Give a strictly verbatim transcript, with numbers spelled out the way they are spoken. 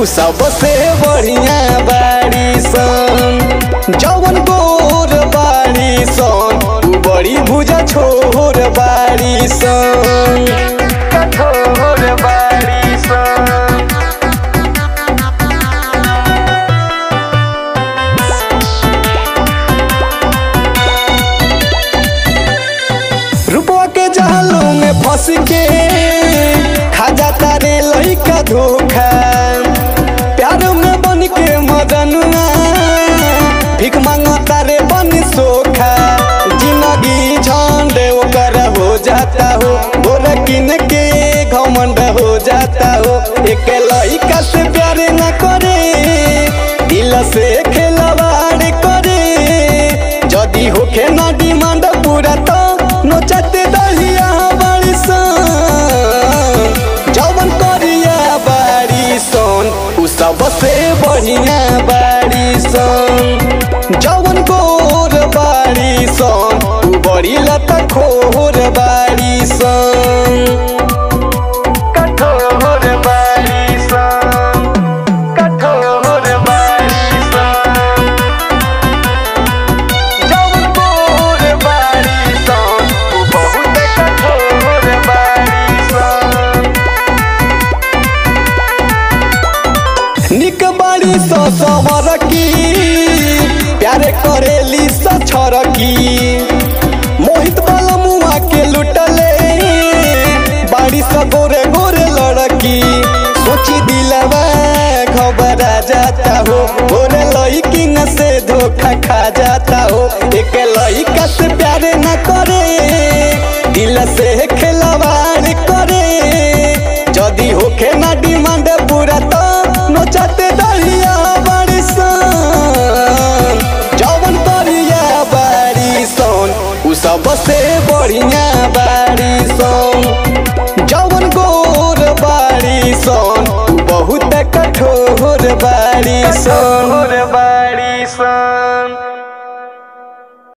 उ सबसे बढ़िया बाड़ी सन। जवन गोर बाड़ी सन उ बड़ी भुजा छोर बाड़ी सन। कठोर बाड़ी सन। रुपवा के जालों में फंस के खा जाता रे लइका धोखा। प्यार में बन के मदनुआ भीख मांगता रे बन सोखा। जिंदगी झंड ओकर हो जाता हो, गोर किन के घमंड हो जाता हो। एक लइका से प्यार न करे, दिल से खिलवाड़ करे। जदी होखे ना डिमांड पूरा तो नोचते दहिया बाड़ी सन। जवन करिया बाड़ी सन उ सबसे बढ़िया बाड़ी सन। जवन गोर बाड़ी सन उ बड़ी लता खोर बाड़ी सन। कठोर बाड़ी सन। कठोर बाड़ी सन। जवन गोर बाड़ी सन उ बहुत कठोर बाड़ी सन। निक बाड़ी सो सवर की प्यारे करेली सछर की। मोहित वाला मुआ के लुटले बाड़ी सा गोरे गोरे लड़की। सोची दिलवा घबरा जाता हो, गोरे लइकिन से धोखा खा जाता हो। एक लइका से प्यार न करे, दिल से खिलवाड़ करे। जदी होखे ना डिमांड पूरा तो नोचते दहिया बाड़ी सन। जवन करिया बाड़ी सन उ सबसे बढ़िया बाड़ी सन। जवन गोर बाड़ी सन उ बहुत कठोर बाड़ी सन।